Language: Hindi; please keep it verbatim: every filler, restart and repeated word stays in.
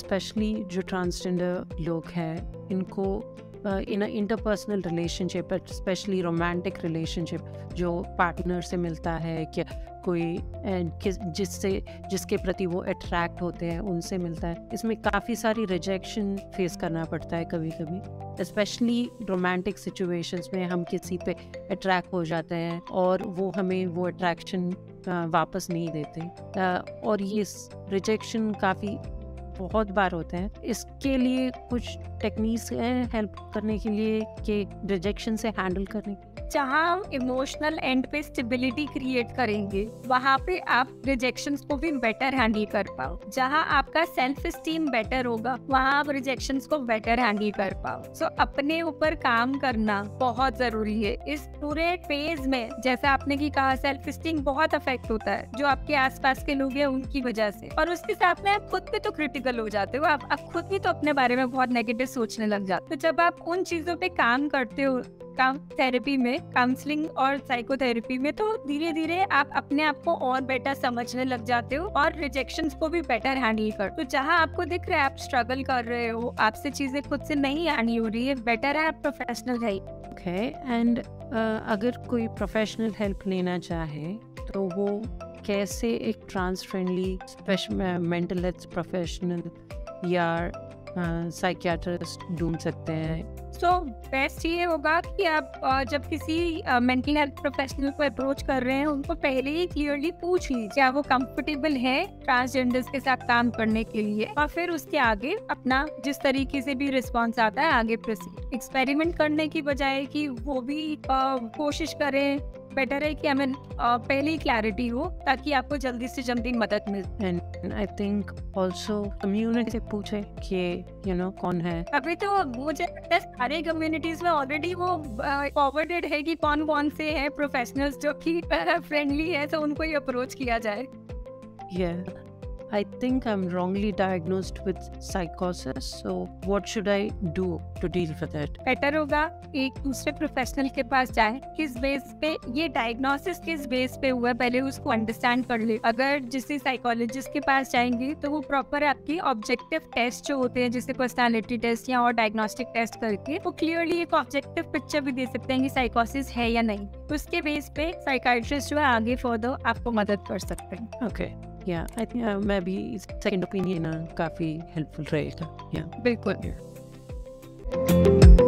स्पेशली जो ट्रांसजेंडर लोग हैं, इनको in interpersonal relationship, specially romantic relationship, जो पार्टनर से मिलता है कि कोई uh, किस जिससे जिसके प्रति वो अट्रैक्ट होते हैं उनसे मिलता है, इसमें काफ़ी सारी रिजेक्शन फेस करना पड़ता है कभी कभी। स्पेशली रोमांटिक सिचुएशंस में हम किसी पे अट्रैक्ट हो जाते हैं और वो हमें वो अट्रैक्शन वापस नहीं देते, uh, और ये रिजेक्शन काफ़ी बहुत बार होते हैं। इसके लिए कुछ टेक्निक्स हैं हेल्प करने के लिए कि रिजेक्शन से हैंडल करने के लिए? जहाँ हम इमोशनल एंड पे स्टेबिलिटी क्रिएट करेंगे, वहाँ पे आप रिजेक्शंस को भी बेटर हैंडल कर पाओ। जहाँ आपका सेल्फ स्टीम बेटर होगा, वहाँ आप रिजेक्शंस को बेटर हैंडल कर पाओ। सो so, अपने ऊपर काम करना बहुत जरूरी है इस पूरे फेज में। जैसा आपने की कहा, सेल्फ स्टीम बहुत अफेक्ट होता है जो आपके आसपास के लोग हैं उनकी वजह से, और उसके साथ में आप खुद पे तो क्रिटिकल हो जाते हो, आप, आप खुद भी तो अपने बारे में बहुत नेगेटिव सोचने लग जाते हो। तो जब आप उन चीजों पे काम करते हो थेरेपी में, काउंसलिंग और साइकोथेरेपी में, तो धीरे धीरे आप अपने आप को और बेटर समझने लग जाते हो और रिजेक्शंस को भी बेटर हैंडल कर। तो जहाँ आपको दिख रहा है आप स्ट्रगल कर रहे हो, आपसे चीजें खुद से नहीं हैंडल हो रही है, बेटर है आप प्रोफेशनल है। ओके, एंड अगर कोई प्रोफेशनल हेल्प लेना चाहे तो वो कैसे एक trans friendly mental health professional या साइकियाट्रिस्ट uh, ढूंढ सकते हैं? सो so, बेस्ट ये होगा कि आप uh, जब किसी मेंटल हेल्थ प्रोफेशनल को अप्रोच कर रहे हैं, उनको पहले ही क्लियरली पूछ लीजिए क्या वो कंफर्टेबल है ट्रांसजेंडर्स के साथ काम करने के लिए, और फिर उसके आगे अपना जिस तरीके से भी रिस्पॉन्स आता है आगे प्रोसीड। एक्सपेरिमेंट करने की बजाय कि वो भी uh, कोशिश करें, बेटर है कि हमें पहले ही क्लैरिटी हो ताकि आपको जल्दी से जल्दी मदद मिले। And I think also community से पूछे कि यू नो कौन है। अभी तो मुझे लगता है सारे कम्युनिटीज में ऑलरेडी वो फॉरवर्डेड है कि कौन कौन से हैं प्रोफेशनल्स जो कि फ्रेंडली है, तो उनको ही अप्रोच किया जाए। yeah. I think I'm wrongly diagnosed with psychosis, so what should I do to deal with it? Better होगा एक दूसरे प्रोफेशनल के पास जाए, किस बेस पे ये डायग्नोसिस किस बेस पे हुआ है पहले उसको अंडरस्टैंड कर ले। अगर जिस साइकोलॉजिस्ट के पास जाएंगे तो वो प्रॉपर आपकी ऑब्जेक्टिव टेस्ट जो होते हैं, जैसे पर्सनालिटी टेस्ट या और डायग्नोस्टिक टेस्ट करके वो क्लियरली एक ऑब्जेक्टिव पिक्चर भी दे सकते हैं कि साइकोसिस है या नहीं। उसके बेस पे साइकाइट्रिस्ट जो है आगे फर्दर आपको मदद कर सकते हैं। ओके, या आई थिंक मैं भी सेकंड ओपिनियन काफ़ी हेल्पफुल रहेगा। या बिल्कुल। yeah.